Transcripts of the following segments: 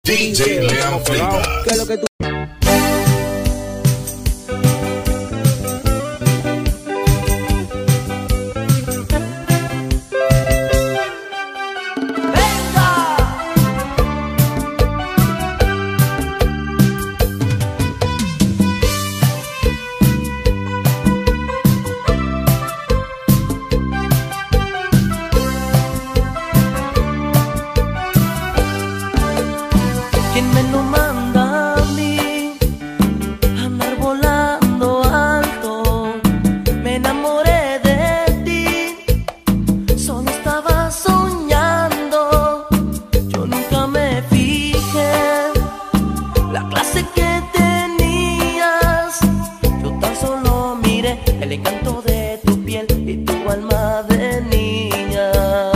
DJ Leon Flavor. ¿Qué es lo que tú? ¿Quién me lo manda a mí? Andar volando alto. Me enamoré de ti. Solo estaba soñando. Yo nunca me fijé la clase que tenías. Yo tan solo miré el encanto de tu piel y tu alma de niña.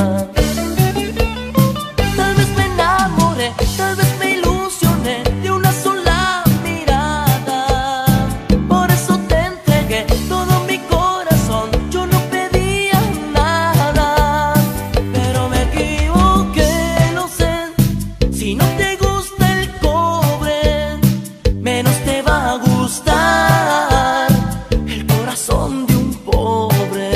Tal vez me enamoré, tal vez me ilusioné de una sola mirada. Por eso te entregué todo mi corazón. Yo no pedía nada, pero me equivoqué, lo sé. Si no te gusta el cobre, menos te va a gustar el corazón de un pobre.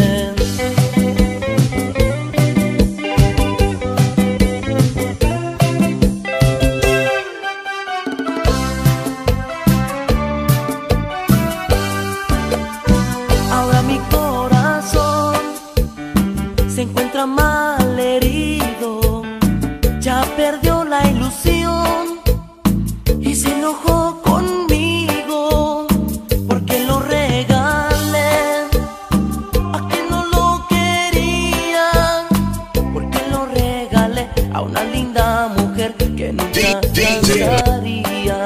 Ahora mi corazón se encuentra mal herido. Ya perdió la ilusión y se enojó conmigo porque lo regalé a quien no lo quería, porque lo regalé a una linda mujer que nunca cansaría.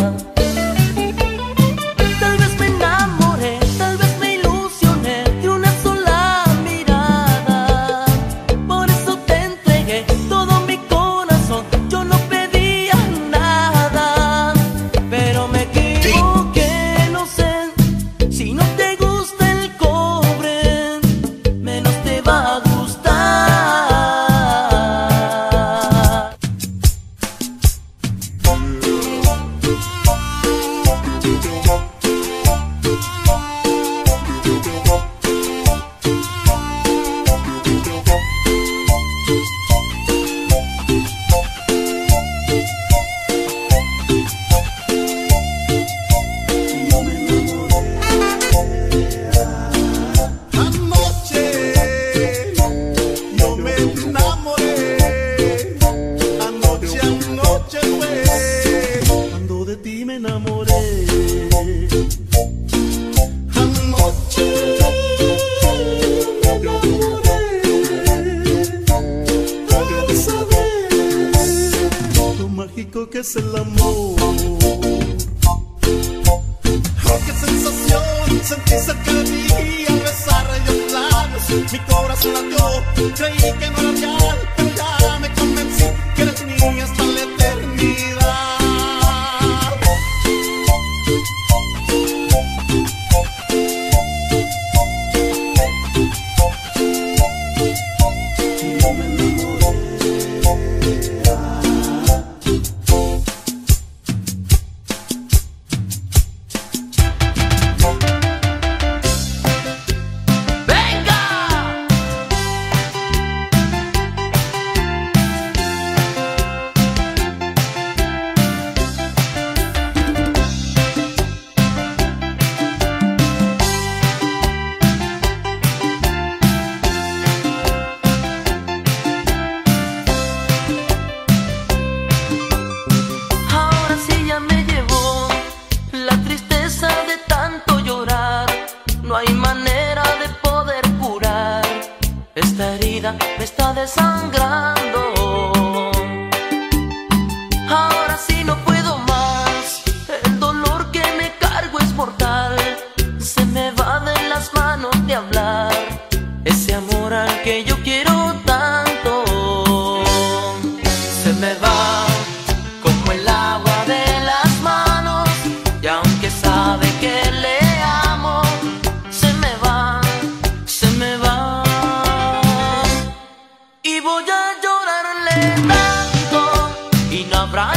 Tal vez me enamoré, tal vez me ilusioné de una sola mirada. Por eso te entregué todo mi corazón. Yo no pedía nada, pero me equivoqué, lo sé. Si no te gusta el cobre, menos te va a gustar. Anoche fue cuando de ti me enamoré. Anoche me enamoré. Al saber lo mágico que es el amor. Oh, qué sensación sentí cerca de mí al besar los labios. Mi corazón latió, creí que no era real, pero ya me convencí que eres mía hasta la eternidad. Yo me enamoré.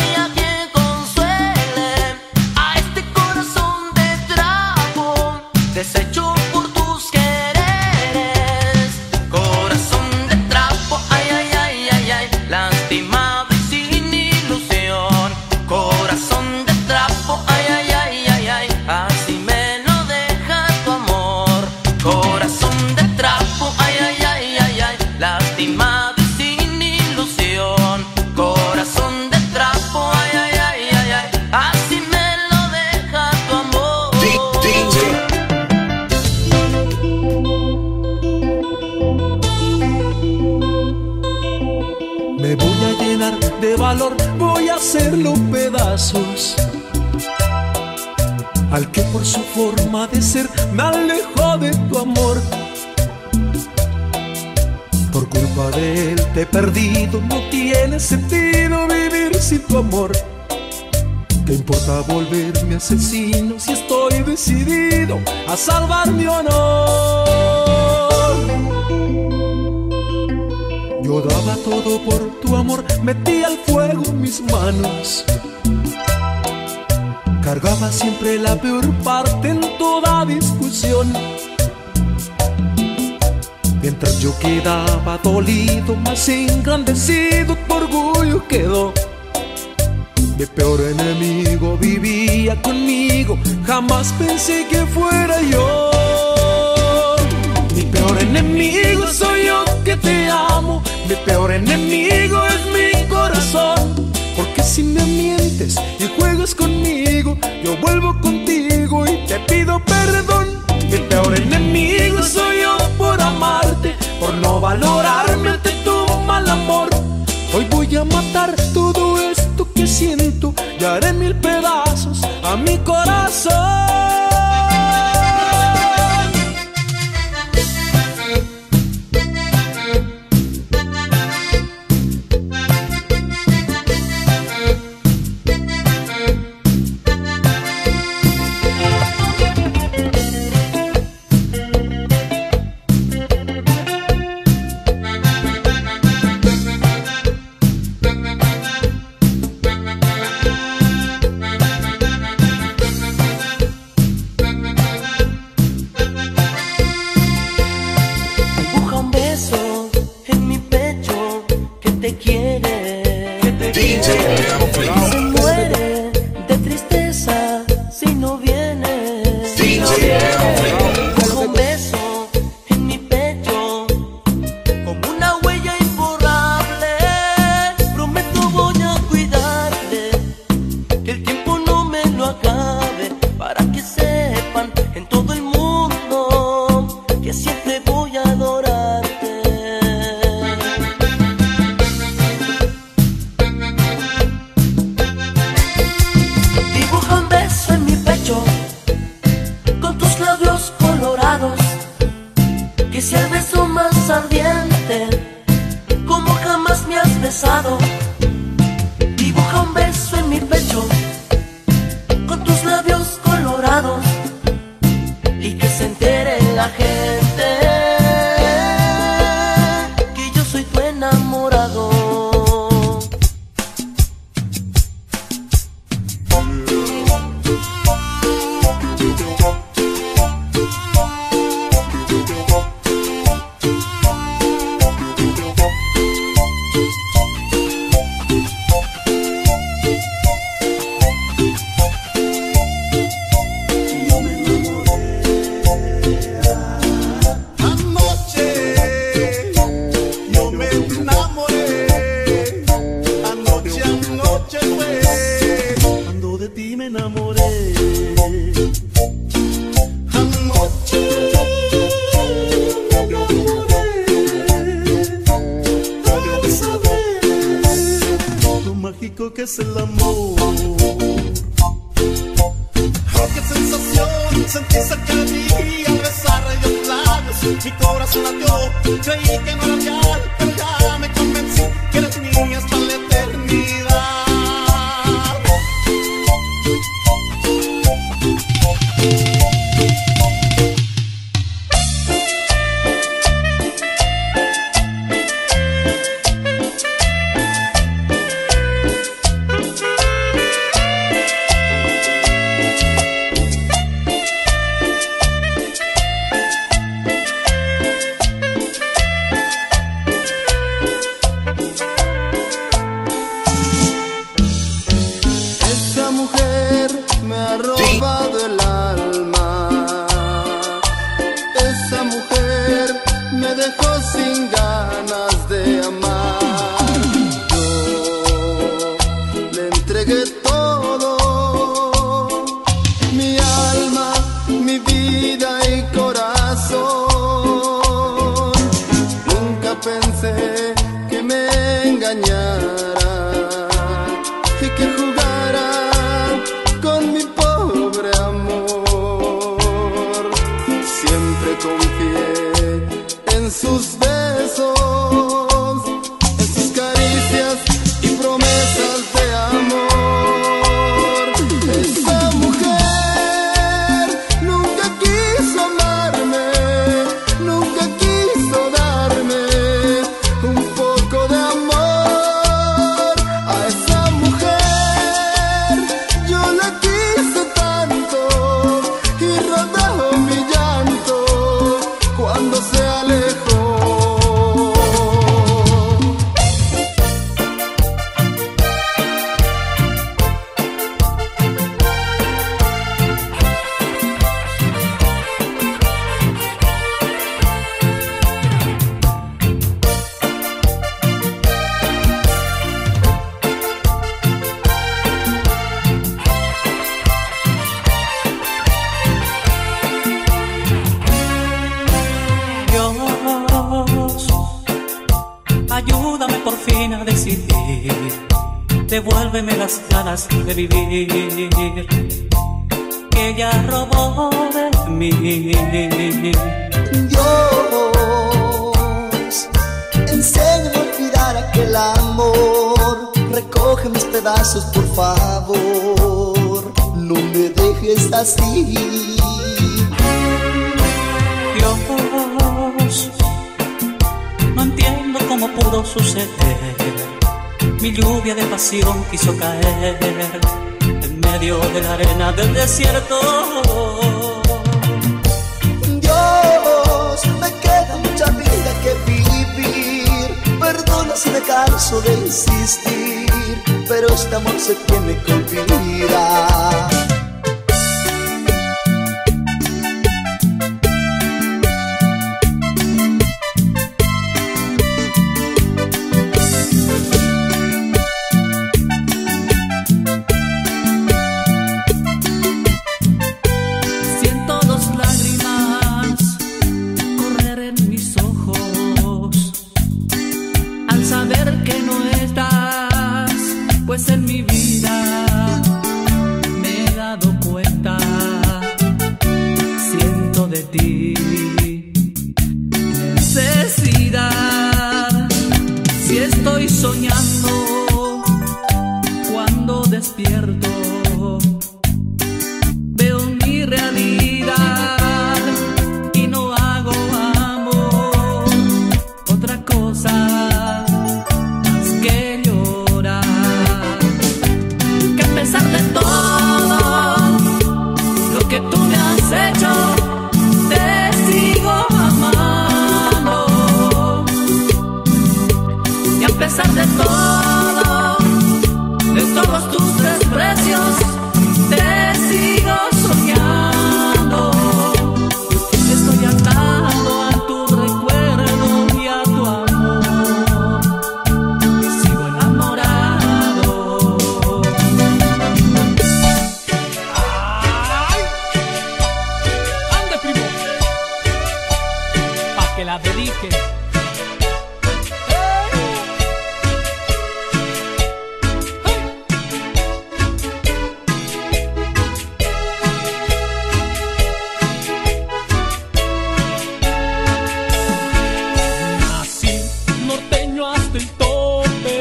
haya quien consuele a este corazón de trapo, deshecho por tus quereres. Corazón de trapo, ay, ay, ay, ay, ay, lastimado y sin ilusión. Corazón de trapo, ay, ay, ay, ay, ay, así me lo deja tu amor. Corazón de trapo, ay, ay, ay, ay, ay, lastimado y sin ilusión. Corazón de trapo, ay, ay, ay, ay, ay, así me lo deja tu amor. Me voy a llenar de valor, voy a hacerlo pedazos al que por su forma de ser me alejó de tu amor. Por culpa de él te he perdido, no tiene sentido vivir sin tu amor. ¿Qué importa volverme asesino si estoy decidido a salvar mi honor? Yo daba todo por tu amor, metí al fuego mis manos. Cargaba siempre la peor parte en toda discusión. Mientras yo quedaba dolido, más engrandecido tu orgullo quedó. Mi peor enemigo vivía conmigo, jamás pensé que fuera yo. Mi peor enemigo soy yo que te amo. Mi peor enemigo es mi corazón. Porque si me mientes y juegas conmigo, yo vuelvo contigo y te pido perdón. Mi peor enemigo soy yo por amarte, por no valorarme ante tu mal amor. Hoy voy a matar todo esto que siento y haré mil pedazos a mi corazón. Dibuja un beso en mi pecho con tus labios colorados y que se entere la gente que yo soy tu enamorado. Que es el amor. Oh, qué sensación sentí cerca de mí al besar los labios. Mi corazón latió, creí que no era real, pero ya me convencí que eres mía hasta la eternidad. entregué todo, mi alma, mi vida y corazón. Nunca pensé que me engañara y que jugara con mi pobre amor. Siempre confié en sus besos, en sus caricias y promesas de amor. Esa mujer nunca quiso amarme, nunca quiso darme un poco de amor. A esa mujer yo la quise tanto y rodó mi llanto cuando se alejó. Dios, ayúdame por fin a decidir, devuélveme las ganas de vivir que ella robó de mí. Dios, enséñame a olvidar aquel amor, recoge mis pedazos por favor, no me dejes así. Dios, no entiendo cómo pudo suceder. Mi lluvia de pasión quiso caer en medio de la arena del desierto. Dios, me queda mucha vida que vivir. Perdona si me canso de insistir, pero este amor se tiene que olvidar. Siento dos lágrimas correr en mis ojos al saber que no estás, pues en mi vida me he dado cuenta. Siento de ti necesidad. Si estoy soñando cuando despierto, veo mi realidad y no hago amor, otra cosa más que llorar. Que a pesar de todo lo que tú me has hecho, te sigo amando. Y a pesar de todos tus desprecios, te sigo soñando. Estoy atado a tu recuerdo y a tu amor, y sigo enamorado. ¡Ay! ¡Ande, primo! Pa' que la dedique. Nací norteño hasta el tope.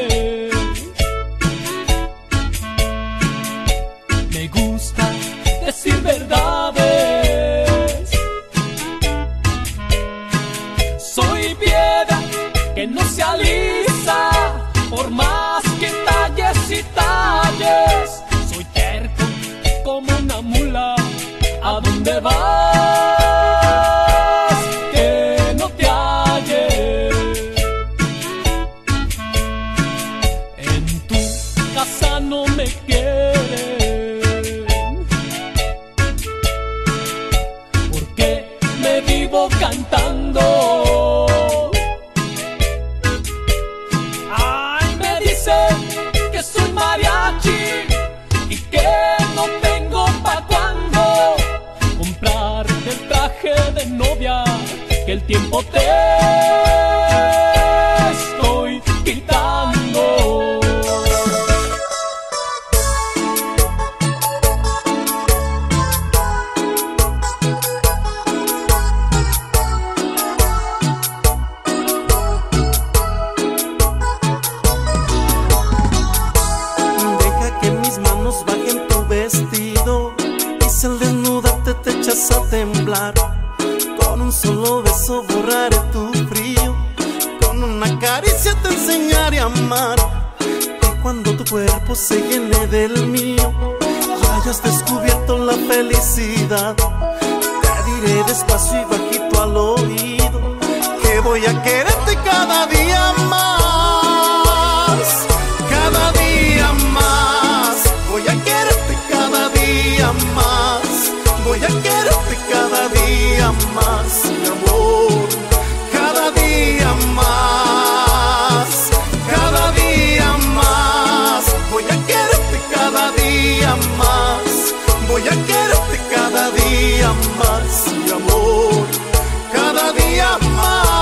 Me gusta decir verdades. Soy piedra que no se alisa por más que talles y talles. Soy terco como una mula. ¿A dónde vas? Que no te halles. En tu casa no me quieren, porque me vivo cantando. Ay, me dicen que soy mariachi, cuerpo se llene del mío y hayas descubierto la felicidad. Te diré despacio y bajito al oído que voy a quererte cada día más, cada día más. Voy a quererte cada día más, voy a quererte cada día más, mi amor, cada día más, cada día más. Voy a quererte cada día más, voy a quererte cada día más, mi amor, cada día más.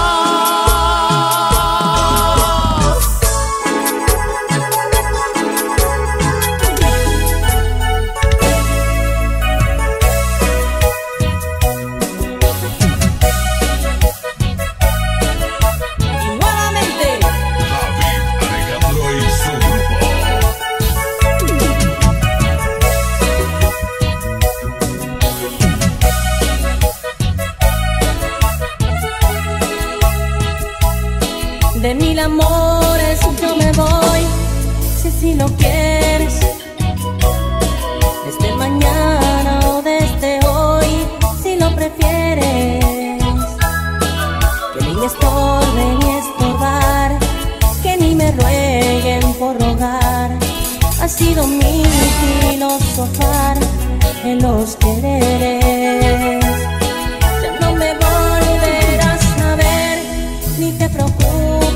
De mil amores yo me voy, si así lo quieres, desde mañana o desde hoy, si lo prefieres. Que ni me estorbe ni estorbar, que ni me rueguen por rogar. Ha sido mi filosofar en los quereres. Ya no me volverás a ver, ni te preocupes.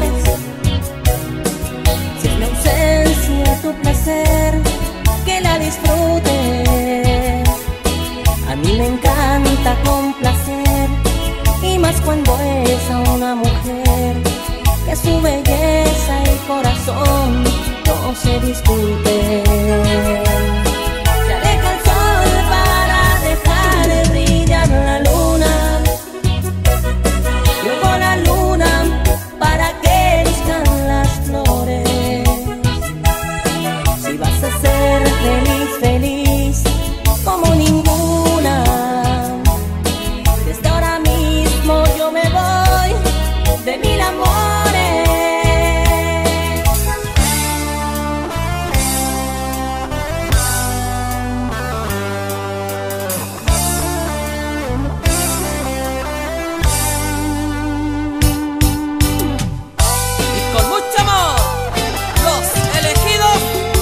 Tu placer, que la disfrutes. A mí me encanta complacer, y más cuando es a una mujer, que su belleza y corazón no se discuten. Se aleja el sol para dejar brillar la luna, luego la luna para que luzcan las flores. Vas a ser feliz, feliz como ninguna. Desde ahora mismo yo me voy de mil amores. Y con mucho amor, los elegidos.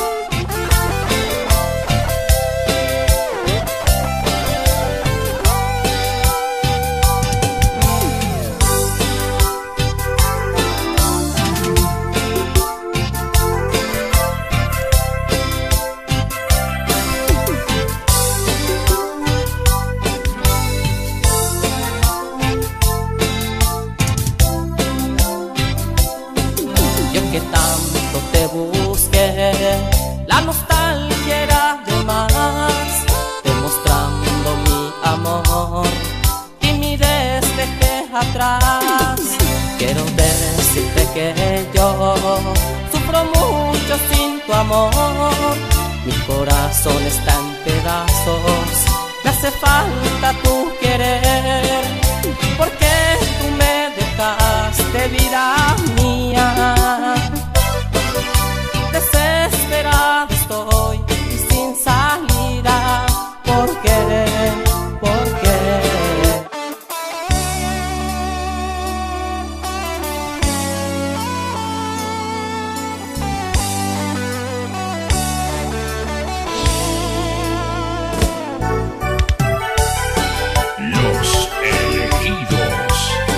Que tanto te busqué, la nostalgia era de más, demostrando mi amor, timidez dejé atrás. Quiero decirte que yo sufro mucho sin tu amor, mi corazón está en pedazos, me hace falta tu querer, porque tú me dejaste, vida mía. Desesperado estoy y sin salida. ¿Por qué? ¿Por qué? Los elegidos.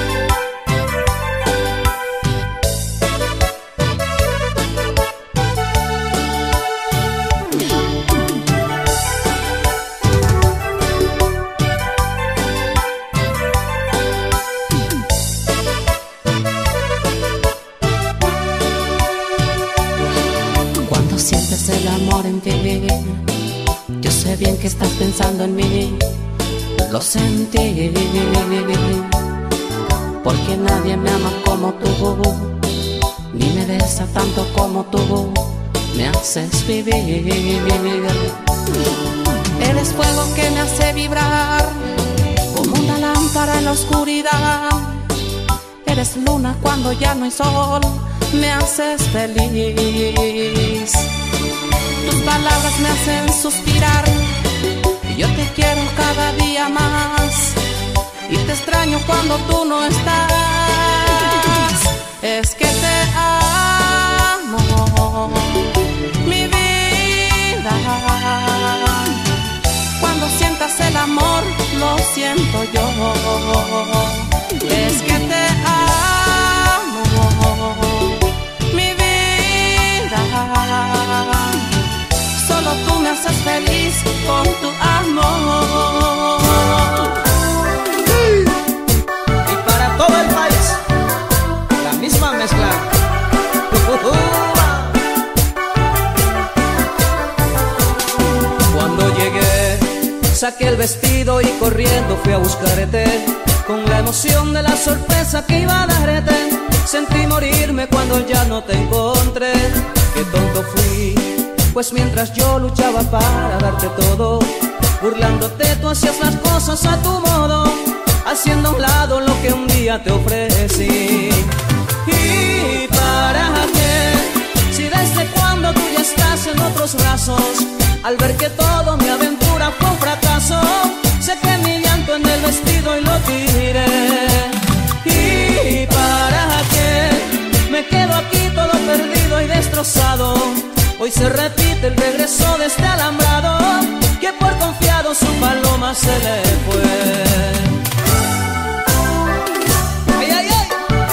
Cuando sientes el amor en ti, yo sé bien que estás pensando en mí. Lo sentí, porque nadie me ama como tú, ni me besa tanto como tú me haces vivir. Eres fuego que me hace vibrar, como una lámpara en la oscuridad. Eres luna cuando ya no hay sol, me haces feliz. Tus palabras me hacen suspirar y yo te quiero cada día más. Y te extraño cuando tú no estás. Es que te amo, mi vida. Cuando sientas el amor, lo siento yo. Es que te amo, mi vida. Solo tú me haces feliz con tu amor. Y para todo el país, la misma mezcla. Cuando llegué, saqué el vestido y corriendo fui a buscarte. Con la emoción de la sorpresa que iba a darte, sentí morirme cuando ya no te encontré. Qué tonto fui, pues mientras yo luchaba para darte todo, burlándote tú hacías las cosas a tu modo, haciendo a un lado lo que un día te ofrecí. ¿Y para qué? Si desde cuando tú ya estás en otros brazos, al ver que todo mi aventura fue un fracaso, sequé mi llanto en el vestido y lo tiré. ¿Y para qué? Me quedo aquí todo perdido y destrozado. Hoy se repite el regreso de este alambrado, que por confiado su paloma se le fue. ¡Ay, ay, ay!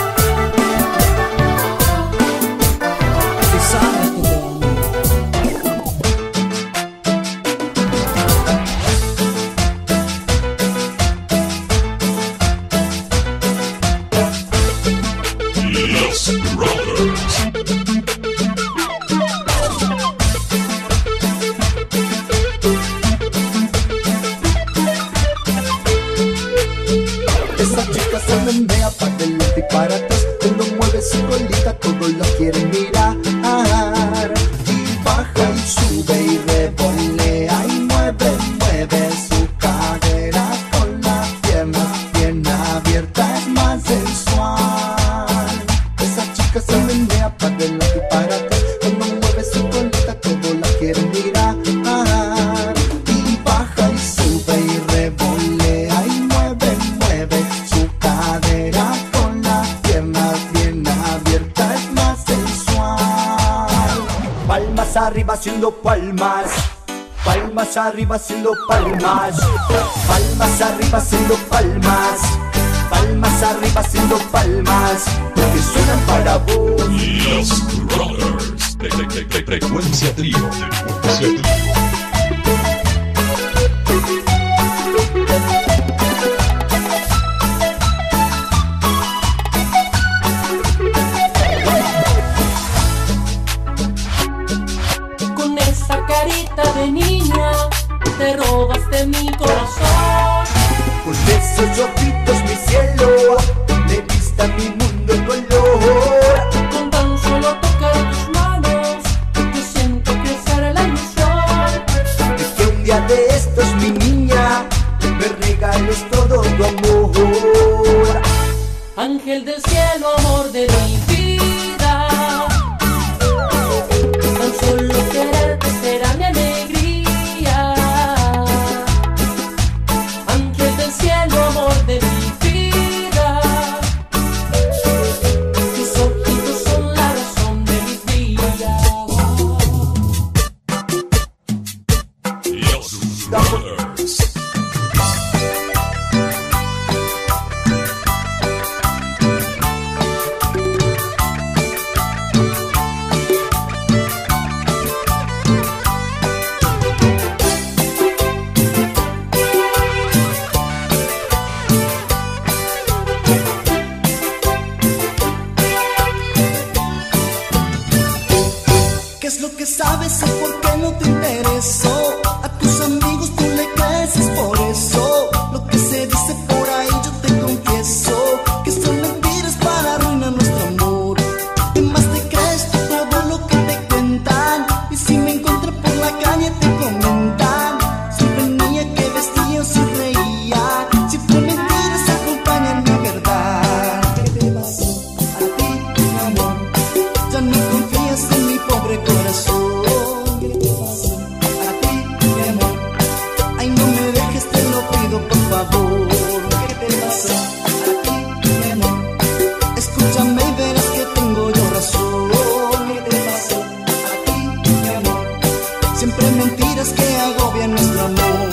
Si sabes tú Los Brothers. Esa chica se menea para adelante y para atrás, te lo mueve solita, todos la quieren mirar. Y baja y sube y revolea y mueve, mueve su cadera con la pierna bien abierta, es más sensual. Esa chica se menea para adelante y para atrás, te lo mueve solita, todos la quieren mirar. Y baja y sube y revolea y mueve, mueve su cadera con la pierna bien abierta, es más sensual. Palmas arriba haciendo palmas, palmas arriba haciendo palmas, palmas arriba haciendo palmas, palmas arriba haciendo palmas, que suenan para vos. Los Brothers. Frecuencia trío. Frecuencia trío. Con esa carita de niña, te robaste mi corazón. Con esos ojitos mi cielo, me diste a mi mundo en color. Con tan solo tocar tus manos, yo siento crecer la ilusión. Es que un día de estos mi niña, me regales todo tu amor. Ángel del cielo, amor de mi vida, tan solo quererte será mi alegría. Ángel del cielo, amor de mi vida, tus ojitos son la razón de mis días. Los Brothers. favor. ¿Qué te pasa a ti, mi amor? Escúchame y verás que tengo yo razón. ¿Qué te pasa a ti, mi amor? Siempre mentiras que agobian nuestro amor.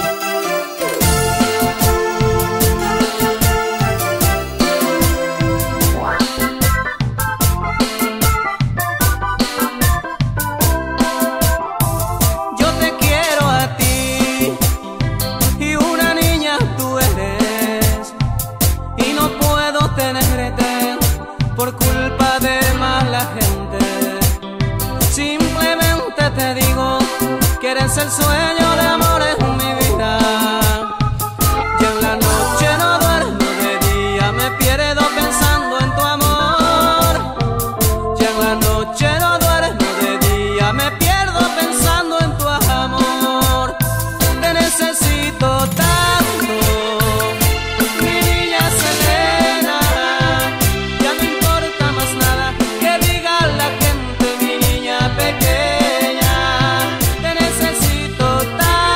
Por culpa de mala gente, simplemente te digo que eres el sueño de amores en mi vida. Y en la noche no duermo, de día me pierdo pensando en tu amor. Y en la noche no duermo, de día me pierdo pensando en tu amor. Te necesito tanto, mi niña Selena. Ya no importa más nada que diga la gente, mi niña pequeña. Te necesito tanto.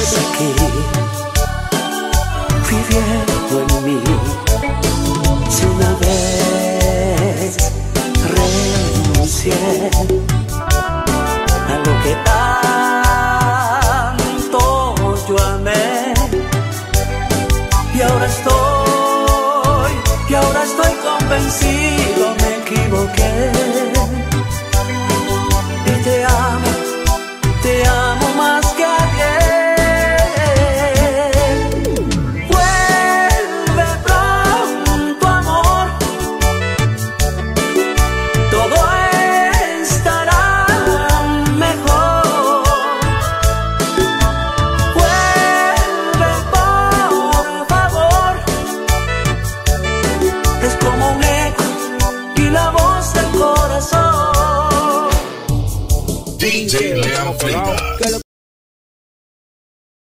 estás aquí, viviendo en mí. Si una vez renuncié a lo que tanto yo amé, y ahora estoy convencido, me equivoqué.